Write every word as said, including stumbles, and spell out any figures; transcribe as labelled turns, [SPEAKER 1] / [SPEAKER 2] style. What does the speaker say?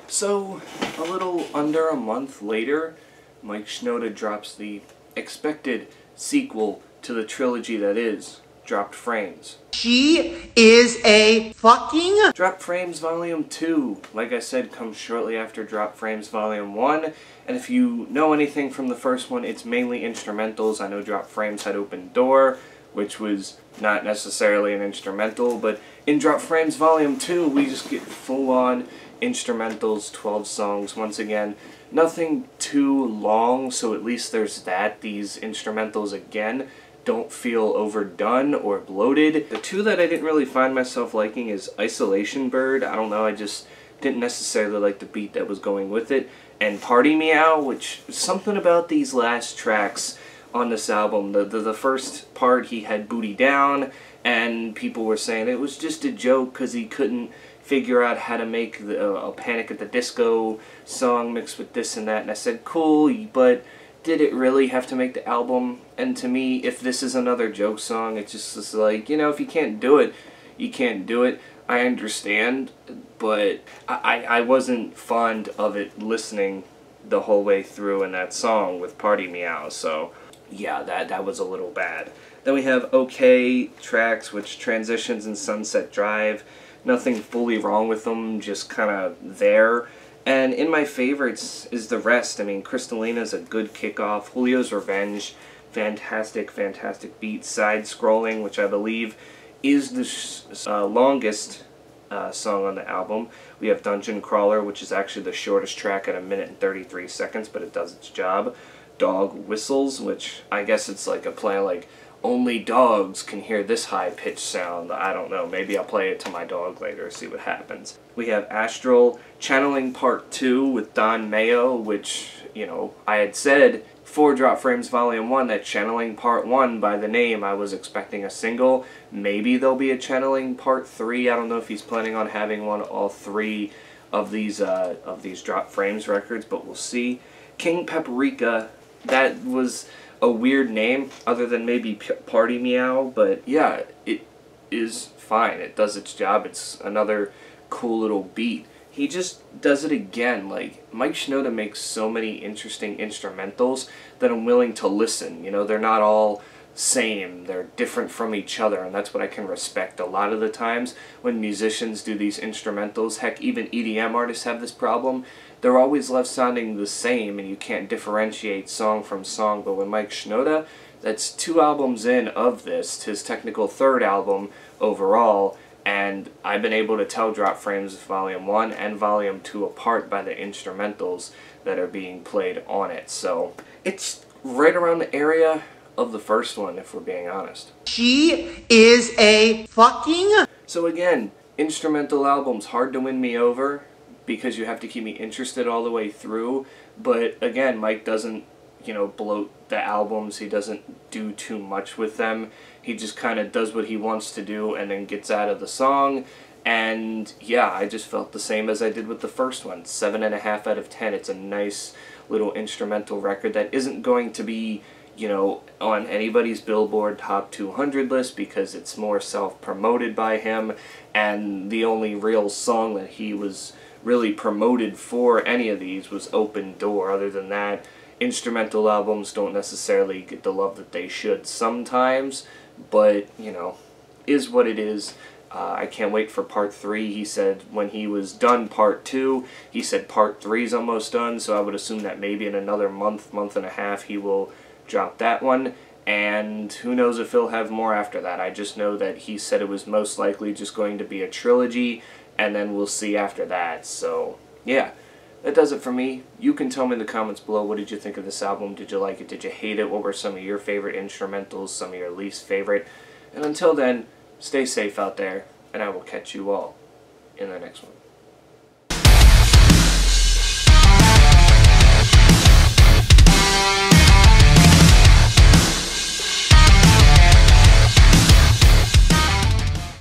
[SPEAKER 1] So, a little under a month later, Mike Shinoda drops the expected sequel to the trilogy that is Dropped Frames.
[SPEAKER 2] She is a fucking...
[SPEAKER 1] Dropped Frames Volume two, like I said, comes shortly after Dropped Frames Volume one, and if you know anything from the first one, it's mainly instrumentals. I know Dropped Frames had Open Door, which was not necessarily an instrumental, but in Dropped Frames Volume two, we just get full-on instrumentals, twelve songs, once again. Nothing too long, so at least there's that. These instrumentals, again, don't feel overdone or bloated. The two that I didn't really find myself liking is Isolation Bird. I don't know, I just didn't necessarily like the beat that was going with it. And Party Meow, which, something about these last tracks on this album. The, the, the first part, he had Booty Down, and people were saying it was just a joke because he couldn't figure out how to make the, uh, a Panic at the Disco song mixed with this and that. And I said, cool, but did it really have to make the album? And to me, if this is another joke song, it's just it's like, you know, if you can't do it, you can't do it. I understand, but I, I wasn't fond of it listening the whole way through in that song with Party Meow, so yeah, that, that was a little bad. Then we have OK tracks, which Transitions and Sunset Drive. Nothing fully wrong with them, just kind of there. And in my favorites is the rest. I mean, Crystalina is a good kickoff. Julio's Revenge, fantastic, fantastic beat. Side-scrolling, which I believe is the sh uh, longest uh, song on the album. We have Dungeon Crawler, which is actually the shortest track at a minute and thirty-three seconds, but it does its job. Dog Whistles, which I guess it's like a play like, only dogs can hear this high-pitched sound. I don't know. Maybe I'll play it to my dog later, see what happens. We have Astral, Channeling Part two with Don Mayo, which, you know, I had said for Dropped Frames Volume one that Channeling Part one, by the name, I was expecting a single. Maybe there'll be a Channeling Part three. I don't know if he's planning on having one, all three of these, uh, of these Dropped Frames records, but we'll see. King Paprika, that was a weird name, other than maybe P Party Meow, but yeah, it is fine. It does its job. It's another cool little beat. He just does it again. Like, Mike Shinoda makes so many interesting instrumentals that I'm willing to listen. You know, they're not all same. They're different from each other, and that's what I can respect. A lot of the times when musicians do these instrumentals, heck, even E D M artists have this problem, they're always left sounding the same, and you can't differentiate song from song. But with Mike Shinoda, that's two albums in of this, his technical third album overall, and I've been able to tell Dropped Frames Volume one and Volume two apart by the instrumentals that are being played on it. So it's right around the area of the first one, if we're being honest.
[SPEAKER 2] She is a fucking...
[SPEAKER 1] So again, instrumental albums, hard to win me over, because you have to keep me interested all the way through. But again, Mike doesn't, you know, bloat the albums. He doesn't do too much with them. He just kind of does what he wants to do and then gets out of the song. And yeah, I just felt the same as I did with the first one. Seven and a half out of ten. It's a nice little instrumental record that isn't going to be, you know, on anybody's Billboard Top two hundred list, because it's more self-promoted by him, and the only real song that he was really promoted for any of these was Open Door. Other than that, instrumental albums don't necessarily get the love that they should sometimes, but, you know, is what it is. Uh, I can't wait for part three. He said when he was done part two, he said part three's almost done, so I would assume that maybe in another month, month and a half, he will drop that one, and who knows if he'll have more after that. I just know that he said it was most likely just going to be a trilogy, and then we'll see after that. So yeah, that does it for me. You can tell me in the comments below, what did you think of this album? Did you like it? Did you hate it? What were some of your favorite instrumentals, some of your least favorite? And until then, stay safe out there, and I will catch you all in the next one.